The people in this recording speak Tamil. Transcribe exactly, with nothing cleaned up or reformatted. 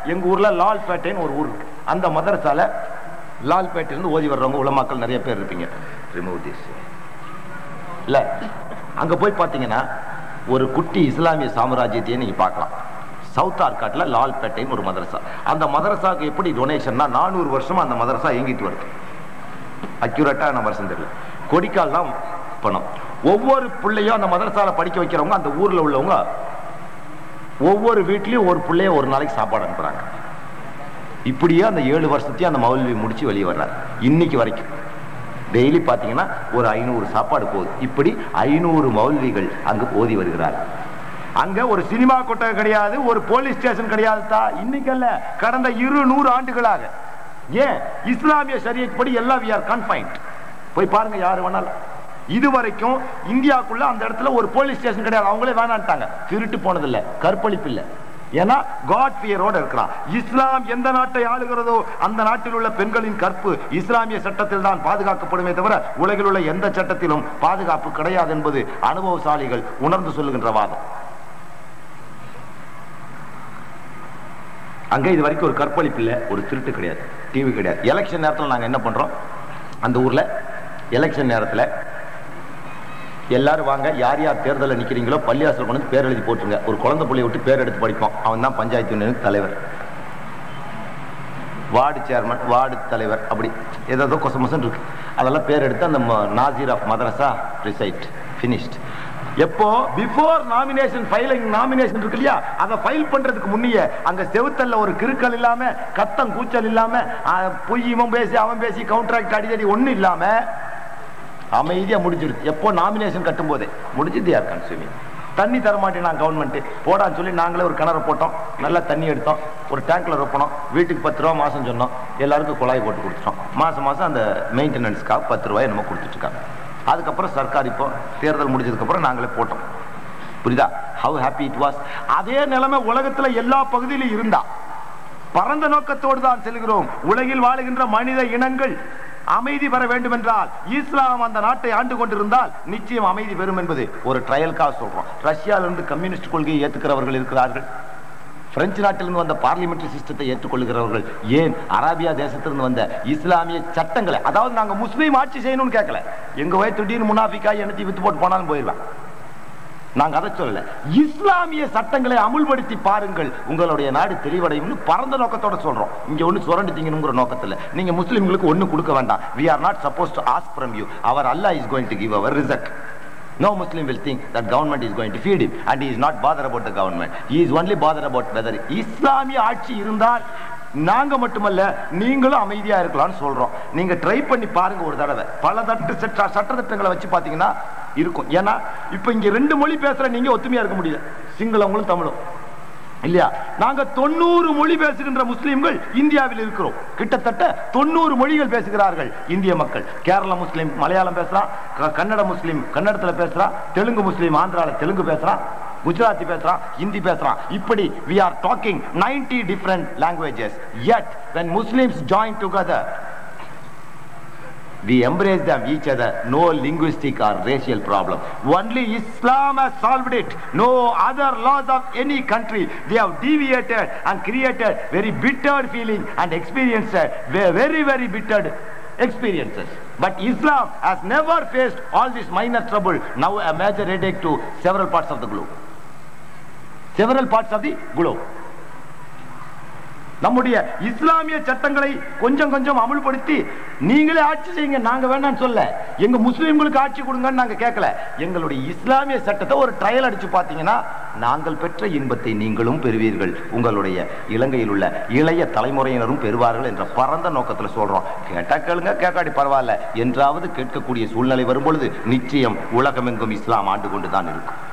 எங்க ஊர்ல லால்பேட்டைன்னு ஒரு ஊர் இருக்கு. அந்த மதரசால லால்பேட்டையிலிருந்து ஓதி வர்றவங்க உலமாக்கள் நிறைய பேர் இருப்பீங்க. இல்ல அங்க போய் பாத்தீங்கன்னா ஒரு குட்டி இஸ்லாமிய சாம்ராஜ்யத்தையே நீங்க பார்க்கலாம். சவுத் ஆர்காட்ல லால்பேட்டைன்னு ஒரு மதரசா. அந்த மதரசாவுக்கு எப்படி டொனேஷன்னா நானூறு வருஷமா அந்த மதரசா இயங்கிட்டு வருது. அக்யூரேட்டா நம்ம வருஷம் தெரியல. கொடிக்கால் தான் பணம். ஒவ்வொரு பிள்ளையும் அந்த மதரசால படிக்க வைக்கிறவங்க அந்த ஊர்ல உள்ளவங்க ஒவ்வொரு வீட்லயும் ஒரு பிள்ளைய ஒரு நாளைக்கு சாப்பாடு அனுப்புறாங்க. இப்படியே அந்த ஏழு வருஷத்தையும் அந்த மௌல்வி முடிச்சு வெளியே வர்றாரு. இன்னைக்கு வரைக்கும் டெய்லி பாத்தீங்கன்னா ஒரு ஐநூறு சாப்பாடு போகுது. இப்படி ஐநூறு மௌல்விகள் அங்கு ஓதி வருகிறார். அங்க ஒரு சினிமா கொட்டகை கிடையாது, ஒரு போலீஸ் ஸ்டேஷன் கிடையாது. இன்னைக்கு அல்ல, கடந்த இருநூறு ஆண்டுகளாக. ஏன்? இஸ்லாமிய ஷரியத் படி எல்லாம் we are confined. போய் பாருங்க யாரு வேணாலும். இதுவரைக்கும் இந்தியாவுக்குள்ள அந்த இடத்துல ஒரு போலீஸ் ஸ்டேஷன் கிடையாது. அவங்களே வேணான்ட்டாங்க. திருட்டு போனதில்லை, கற்பழிப்பு இல்லை. ஏன்னா காட் ஃபியரோட இருக்கிறான். இஸ்லாம் எந்த நாட்டை ஆளுகிறதோ அந்த நாட்டில் உள்ள பெண்களின் கற்பு இஸ்லாமிய சட்டத்தில் தான் பாதுகாக்கப்படுமே தவிர உலகில் உள்ள எந்த சட்டத்திலும் பாதுகாப்பு கிடையாது என்பது அனுபவசாலிகள் உணர்ந்து சொல்லுகின்ற வாதம். அங்க இது வரைக்கும் ஒரு கற்பழிப்பு இல்லை, ஒரு திருட்டு கிடையாது, டிவி கிடையாது. எலெக்ஷன் நேரத்தில் நாங்க என்ன பண்றோம், அந்த ஊர்ல எலெக்ஷன் நேரத்தில் எல்லாரும் வாங்க, யார் யார் தேர்தலில் நிற்கிறீங்களோ பள்ளியாசல் கொண்டு பேர் எழுதி போட்டுருங்க. ஒரு குழந்தை பிள்ளைய விட்டு பேர் எடுத்து படிப்போம். அவன் தான் பஞ்சாயத்து யூனியன் தலைவர், வார்டு சேர்மன், வார்டு தலைவர், அப்படி ஏதோ கொசமசன் இருக்கு. அதெல்லாம் பேர் எடுத்து அந்த நாசிர் ஆஃப் மதரசா ரிசைட் ஃபினிஷ்ட். எப்போ பிஃபோர் நாமினேஷன் ஃபைலிங் நாமினேஷன் இருக்கு இல்லையா, அதை ஃபைல் பண்றதுக்கு முன்னியே அங்க செவுத்தல்ல ஒரு கிறுக்கல் இல்லாம, கத்தம் கூச்சல் இல்லாம, பொய் இவன் பேசி அவன் பேசி கவுண்டராக்ட் அடிதடி ஒண்ணு இல்லாம அமைதியா முடிஞ்சிருச்சு. எப்போ நாமினேஷன் கட்டும் போதே முடிஞ்சது. யார் கன்சூமிங் தண்ணி தரமாட்டேன் நான் கவர்மெண்ட் போடான்னு சொல்லி நாங்களே ஒரு கிணறு போட்டோம், நல்லா தண்ணி எடுத்தோம், ஒரு டேங்க்ல ரொப்பணும். வீட்டுக்கு பத்து ரூபா மாசம் சொன்னோம், எல்லாருக்கும் குழாய் போட்டு கொடுத்துட்டோம். மாசம் மாசம் அந்த மெயின்டெனன்ஸ்க்காக பத்து ரூபாய் நம்ம கொடுத்துட்டு இருக்காங்க. அதுக்கப்புறம் சர்க்கார் இப்போ தேர்தல் முடிஞ்சதுக்கு அப்புறம் நாங்களே போட்டோம். புரியுதா? How happy it was. அதே நிலைமை உலகத்துல எல்லா பகுதியிலும் இருந்தா பரந்த நோக்கத்தோடு தான் செல்கிறோம். உலகில் வாழுகின்ற மனித இனங்கள் அமைதி பெற வேண்டும் என்றால் இஸ்லாம் அந்த நாட்டை ஆண்டு கொண்டிருந்தால் நிச்சயம் அமைதி பெறும் என்பது ஒரு ட்ரையலுக்காக சொல்றோம். ரஷ்யாவிலிருந்து கம்யூனிஸ்ட் கொள்கையை ஏற்றுக்கிறவர்கள் இருக்கிறார்கள். பிரெஞ்சு நாட்டிலிருந்து வந்த பார்லிமெண்டரி சிஸ்டத்தை ஏற்றுக்கொள்கிறவர்கள். ஏன்? அரேபியா தேசத்திலிருந்து வந்த இஸ்லாமிய சட்டங்களை, அதாவது நாங்க முஸ்லீம் ஆட்சி செய்யணும்னு கேட்கல. எங்க போய் திடீர்னு முனாஃபிக்காய் எனத்தி வித்து போட்டு போனாலும் போயிடுவேன். நாங்க அதை சொல்லல. இஸ்லாமிய சட்டங்களை அமுல்படுத்தி பாருங்கள், உங்களுடைய நாடு தெளிவடையும் பரந்த நோக்கத்தோட சொல்றோம். இங்க ஒண்ணு சுரண்டு திங்கணுங்கிற நோக்கத்துல நீங்க முஸ்லிம்களுக்கு ஒண்ணு கொடுக்க வேண்டாம். we are not supposed to ask from you. our Allah is going to give our rizq. No Muslim will think that government is going to feed him and he is not bothered about the government. He is only bothered about whether இஸ்லாமிய ஆட்சி இருந்தால் நாங்க மட்டுமல்ல நீங்களும் அமைதியா இருக்கலாம்னு சொல்றோம். நீங்க ட்ரை பண்ணி பாருங்க ஒரு தடவை. பல தட்டு சட்ட திட்டங்களை வச்சு பாத்தீங்கன்னா இருக்கும். ஏன்னா இப்ப இங்க ரெண்டு மொழி பேசுற நீங்க ஒத்துமையா இருக்க முடியல, சிங்களவங்களும் தமிழும் இல்லையா. நாங்க தொண்ணூறு மொழி பேசுகின்ற முஸ்லிம்கள் இந்தியாவில் இருக்கிறோம். கிட்டத்தட்ட தொண்ணூறு மொழிகள் பேசுகிறார்கள் இந்திய மக்கள். கேரள முஸ்லிம் மலையாளம் பேசுறான், கன்னட முஸ்லிம் கன்னடத்துல பேசுறான், தெலுங்கு முஸ்லிம் ஆந்திரால தெலுங்கு பேசுறான், குஜராத்தி பேசுறான், ஹிந்தி பேசுறான். இப்படி we are talking ninety different languages. Yet when Muslims join together we embrace them each other. No linguistic or racial problem. Only Islam has solved it. No other laws of any country. They have deviated and created very bitter feeling and experienced very very bitter experiences. But Islam has never faced all this minor trouble. Now a major headache to several parts of the globe. Several parts of the globe. நம்முடைய இஸ்லாமிய சட்டங்களை கொஞ்சம் கொஞ்சம் அமுல்படுத்தி நீங்களே ஆட்சி செய்யுங்க, நாங்க வேண்டாம்னு சொல்ல. எங்க முஸ்லிம்களுக்கு ஆட்சி கொடுங்கன்னு நாங்க கேட்கல. எங்களுடைய இஸ்லாமிய சட்டத்தை ஒரு ட்ரையல் அடிச்சு பாத்தீங்கன்னா நாங்கள் பெற்ற இன்பத்தை நீங்களும் பெறுவீர்கள், உங்களுடைய இலங்கையில் உள்ள இளைய தலைமுறையினரும் பெறுவார்கள் என்ற பரந்த நோக்கத்தில் சொல்றோம். கேட்டா கேளுங்க, கேட்காடி பரவாயில்ல என்றாவது கேட்கக்கூடிய சூழ்நிலை வரும்பொழுது நிச்சயம் உலகமெங்கும் இஸ்லாம் ஆண்டு கொண்டுதான் இருக்கும்.